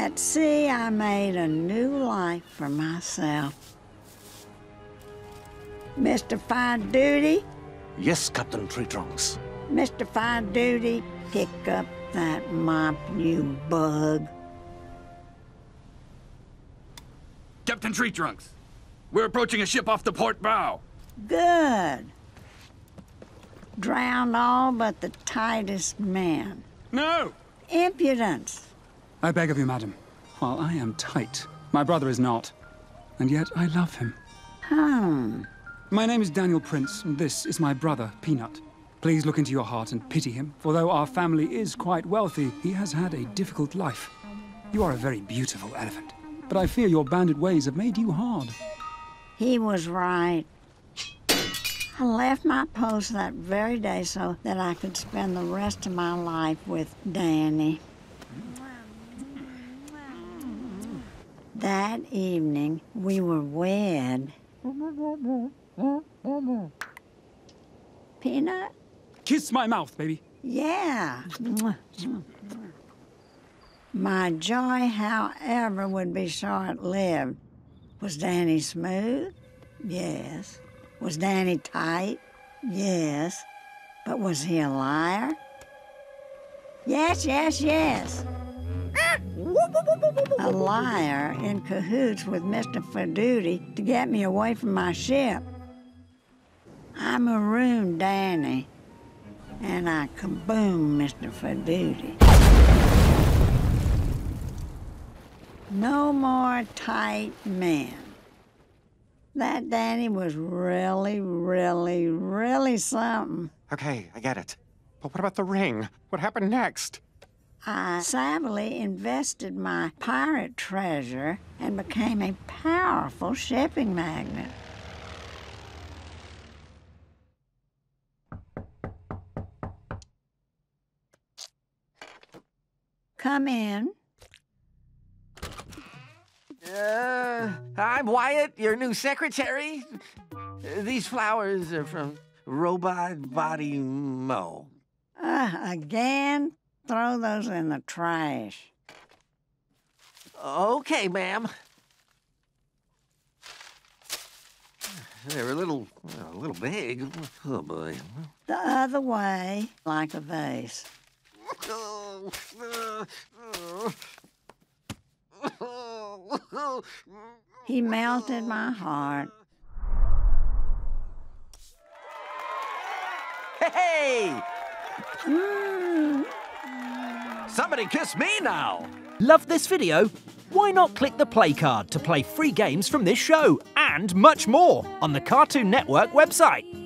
At sea, I made a new life for myself. Mr. Fine Duty? Yes, Captain Treetrunks. Mr. Fine Duty, pick up that mop, you bug. Captain Treetrunks, we're approaching a ship off the port bow. Good. Drowned all but the tightest man. No! Impudence. I beg of you, madam. While I am tight, my brother is not. And yet I love him. My name is Daniel Prince, and this is my brother, Peanut. Please look into your heart and pity him, for though our family is quite wealthy, he has had a difficult life. You are a very beautiful elephant, but I fear your bandit ways have made you hard. He was right. I left my post that very day so that I could spend the rest of my life with Danny. That evening, we were wed. Peanut? Kiss my mouth, baby. Yeah. My joy, however, would be short-lived. Was Danny smooth? Yes. Was Danny tight? Yes. But was he a liar? Yes, yes, yes. A liar in cahoots with Mr. Faduty to get me away from my ship. I marooned Danny, and I kaboomed Mr. Faduty. No more tight men. That Danny was really, really, really something. Okay, I get it. But what about the ring? What happened next? I savvily invested my pirate treasure and became a powerful shipping magnate. Come in. I'm Wyatt, your new secretary. These flowers are from Robot Body Mo. Again? Throw those in the trash. Okay, ma'am. They're a little big. Oh, boy. The other way, like a vase. He melted my heart. Hey! Somebody kiss me now! Love this video? Why not click the play card to play free games from this show and much more on the Cartoon Network website?